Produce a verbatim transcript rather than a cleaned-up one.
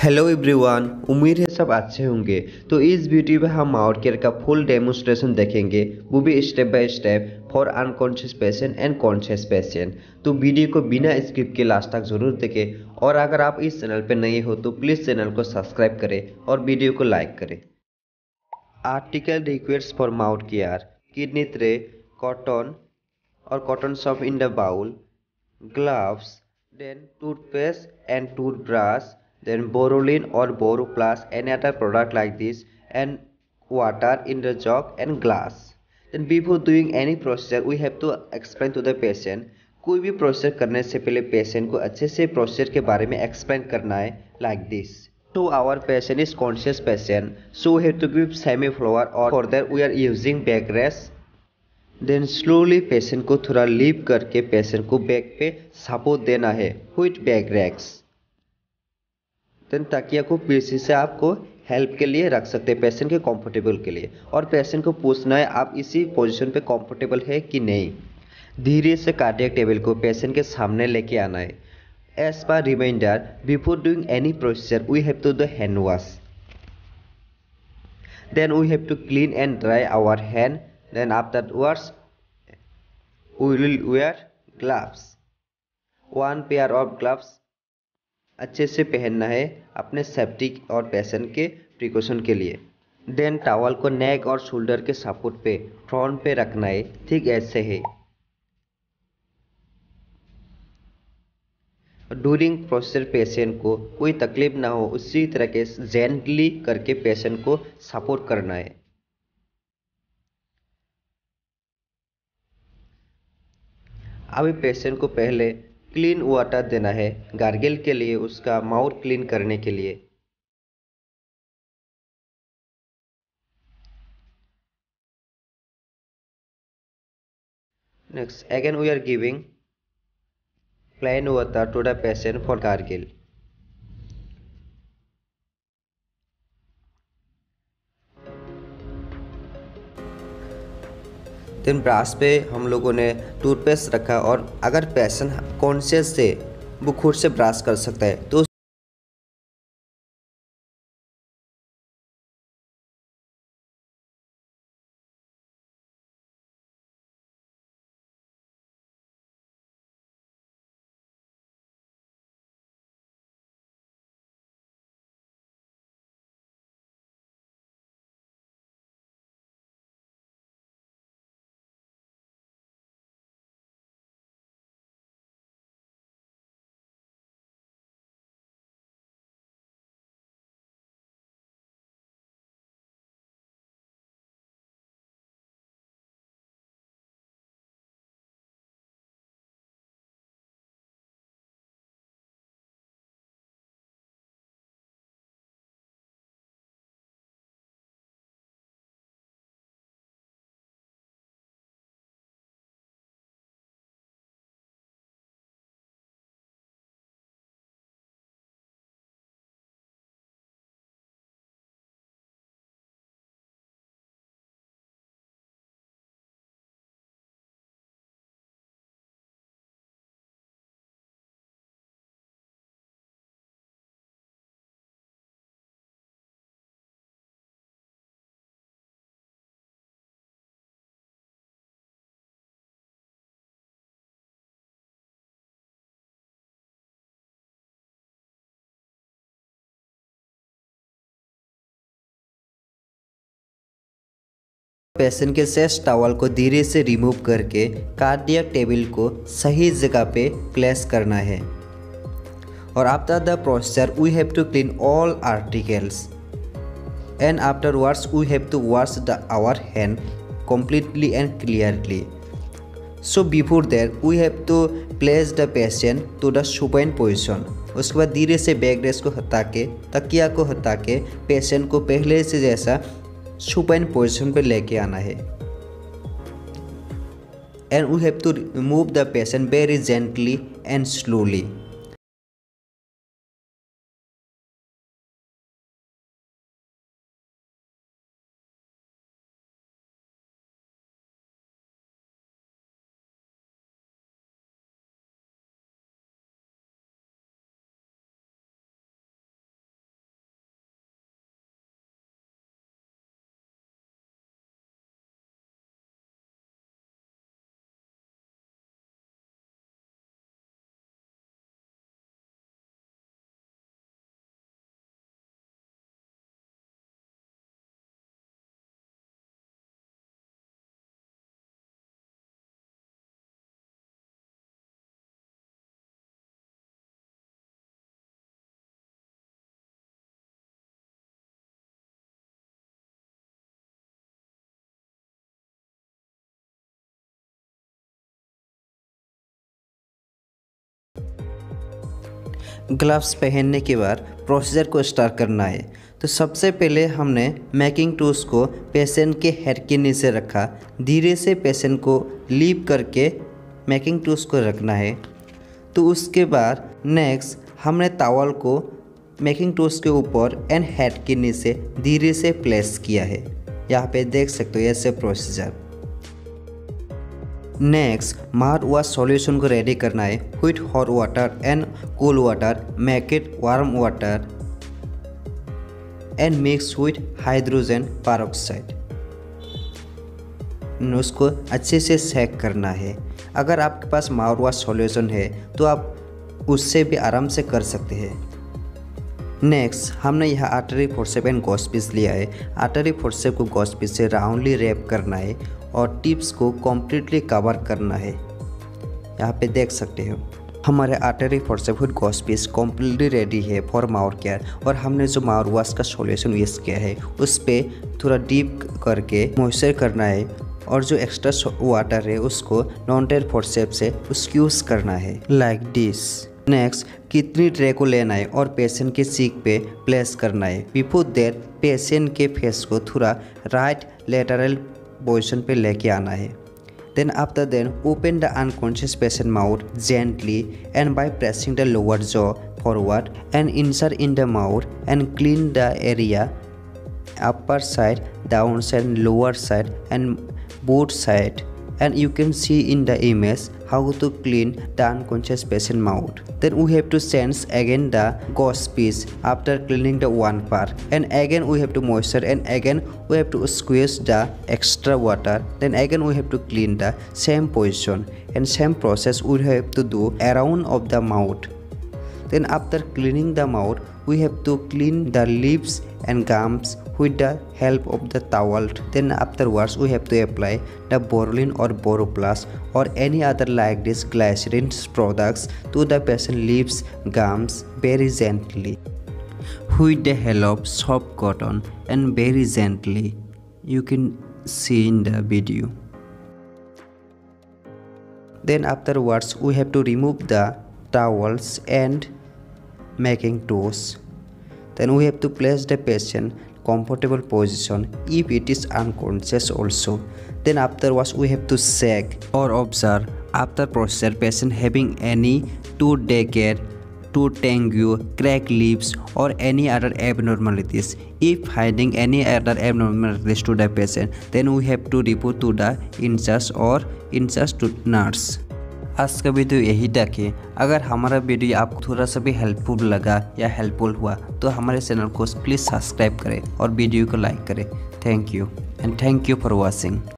Hello everyone, उम्मीद है सब अच्छे होंगे। तो इस वीडियो में हम माउथ केयर का फुल डेमोन्स्ट्रेशन देखेंगे, वो भी step by step for unconscious patient and conscious patient. तो वीडियो को बिना स्किप के लास्ट तक जरूर देखें, और अगर आप इस चैनल पर नए हो तो प्लीज़ चैनल को सब्सक्राइब करें और वीडियो को लाइक करें। Article requires for mouth care: kidney tray, cotton और cotton soft in the bowl, gloves, then toothpaste and toothbrush, then Borolin or Boroplus, any other product like this, and water in the jug and glass. Then before doing any procedure, we have to explain to the patient. कोई भी procedure करने से पहले patient को अच्छे से procedure के बारे में एक्सप्लेन करना है, like this. So our patient is conscious patient, so we have to give semi-flower, or for that we are using bed rest. Then slowly patient को थोड़ा लीव करके पेशेंट को बैक पे सपोर्ट देना है विथ बैक रैक्स। देन तकिया को पीछे से आपको हेल्प के लिए रख सकते हैं, पेशेंट के कंफर्टेबल के लिए, और पेशेंट को पूछना है आप इसी पोजीशन पे कंफर्टेबल है कि नहीं। धीरे से कार्डियक टेबल को पेशेंट के सामने लेके आना है। As per reminder, before doing any procedure we have to do hand wash, then we have to clean and dry our hand, then afterwards we will wear gloves. one pair of gloves अच्छे से पहनना है अपने safety और patient के precaution के लिए। Then towel को नेक और शोल्डर के सपोर्ट पे फ्रंट पे रखना है, ठीक ऐसे है। ड्यूरिंग प्रोसीजर पेशेंट को कोई तकलीफ ना हो उसी तरह के जेंटली करके पेशेंट को सपोर्ट करना है। अभी पेशेंट को पहले क्लीन वाटर देना है गार्गल के लिए, उसका माउथ क्लीन करने के लिए। Next again we are giving plain water to the patient for gargle. Then brush पे हम लोगों ने टूथपेस्ट रखा, और अगर पेशेंट कॉन्शियस से वो खुद से ब्रश कर सकता है तो पेशेंट के चेस्ट टॉवल को धीरे से रिमूव करके कार्डियक टेबल को सही जगह पे प्लेस करना है। और after the procedure we have to clean all articles, and afterwards we have to wash the our hand completely and clearly. So before that we have to place the patient to the supine position. उसके बाद धीरे से back rest को हटा के, तकिया को हटा के पेशेंट को पहले से जैसा सुपाइन पोजीशन पे लेके आना है। And we have to remove the patient very gently and slowly. Gloves पहनने के बाद प्रोसीजर को स्टार्ट करना है। तो सबसे पहले हमने मेकिंग टूल्स को पेशेंट के हेड के नीचे रखा। धीरे से पेशेंट को लीव करके मेकिंग टूल्स को रखना है। तो उसके बाद नेक्स्ट हमने टॉवल को मेकिंग टूल्स के ऊपर एंड हेड के नीचे धीरे से प्लेस किया है। यहाँ पे देख सकते हो ऐसे procedure. Next mouth wash solution को रेडी करना है with hot water and cool water. Make it warm water and mix with hydrogen peroxide. उसको अच्छे से सेक करना है। अगर आपके पास माउथ वॉश सॉल्यूशन है तो आप उससे भी आराम से कर सकते हैं। नेक्स्ट हमने यहाँ artery forcep and gauze piece लिया है। आर्टरी फोर्सेप को गॉस पीस से राउंडली रैप करना है और टिप्स को कम्प्लीटली कवर करना है। यहाँ पे देख सकते हो हमारे artery forcep with gauze piece completely ready है फॉर माउथ केयर। और हमने जो माउथ वॉश का सॉल्यूशन यूज़ किया है उस पर थोड़ा डीप करके मॉइस्चर करना है और जो एक्स्ट्रा वाटर है उसको नॉन टेयर फोर्सेप से उसको यूज़ करना है like this. Next kidney tray को लेना है और पेशेंट के सीक पे प्लेस करना है। बिफोर दैट पेशेंट के फेस को थोड़ा राइट लेटरल पोजिशन पे लेके आना है। Then after then open the unconscious patient mouth gently and by pressing the lower jaw forward and insert in the mouth and clean the area upper side, down side, lower side and both side. And you can see in the image how to clean the unconscious patient mouth. Then we have to sense again the gauze piece after cleaning the one part, and again we have to moisture, and again we have to squeeze the extra water. Then again we have to clean the same position, and same process we have to do around of the mouth. Then after cleaning the mouth, we have to clean the lips and gums with the help of the towel. Then afterwards we have to apply the Borolin or Boroplast or any other like this glycerin products to the patient lips, gums very gently with the help of soft cotton and very gently. You can see in the video. Then afterwards we have to remove the towels and making tools. Then we have to place the patient comfortable position if it is unconscious also. Then afterwards we have to check or observe after procedure patient having any tooth decay, tooth dengue, cracked lips or any other abnormalities. If finding any other abnormalities to the patient, then we have to report to the in-charge or in-charge to nurse. आज का video यही तक है। अगर हमारा video आपको थोड़ा सा भी हेल्पफुल लगा या हेल्पफुल हुआ तो हमारे चैनल को प्लीज़ सब्सक्राइब करें और वीडियो को लाइक करें। Thank you and thank you for watching.